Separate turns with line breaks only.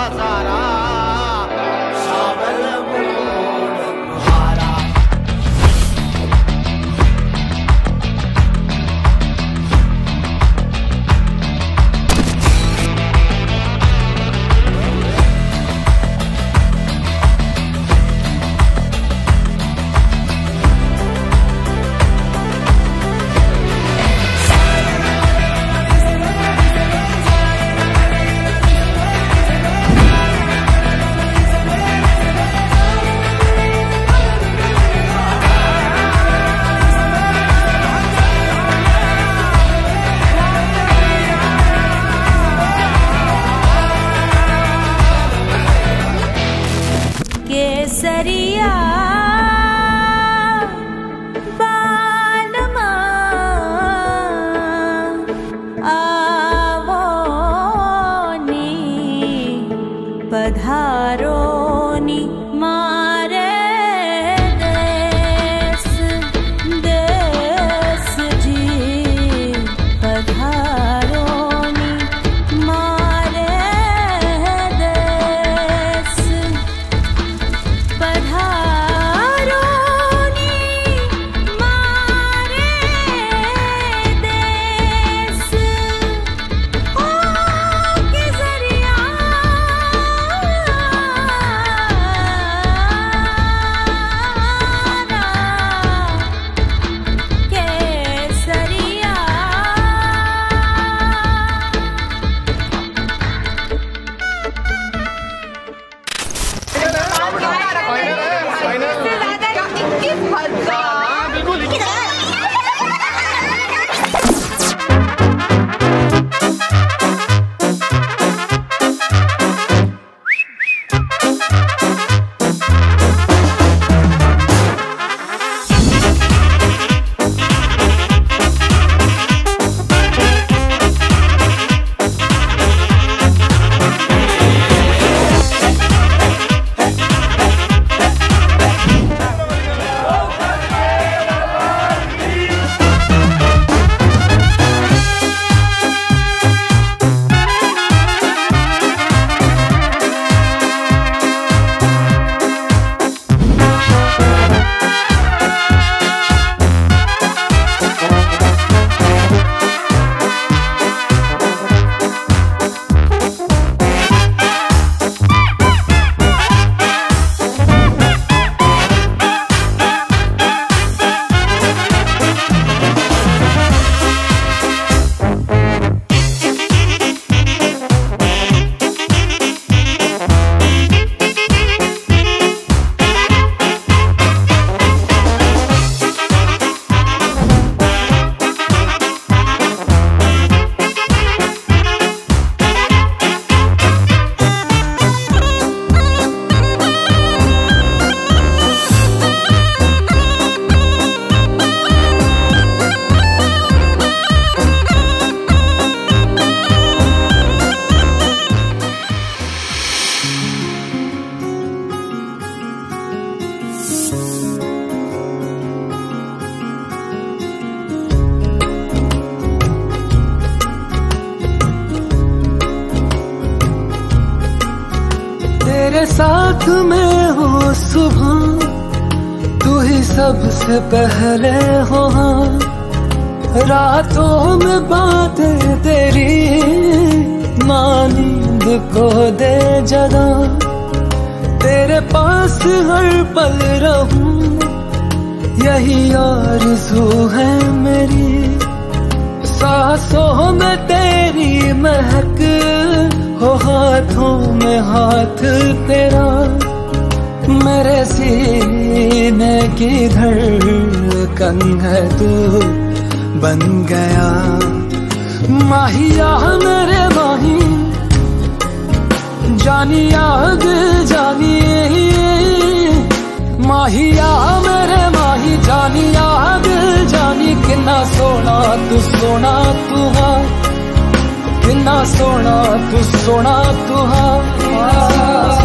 सारा सावल
केसरिया बालमा आवो नी पधारो नी मारे देश देश जी पधारो नी मारे देश पधारो नी मारे देश ओ केसरिया केसरिया
तेरे साथ में हो सुबह, तू ही सबसे पहले हो। रातों में बातें तेरी नींद को दे जगा। तेरे पास हर पल रहूं, यही आरज़ू है मेरी। सांसों में तेरी महक हो, हाथों में हाथ तेरा। मेरे सीने की धड़कन है तू बन गया। माहिया मेरे माही, जानी आग जानी। माहिया मेरे माही, जानी आग जानी। कितना सोना तू हाँ, कितना सोना तू हाँ।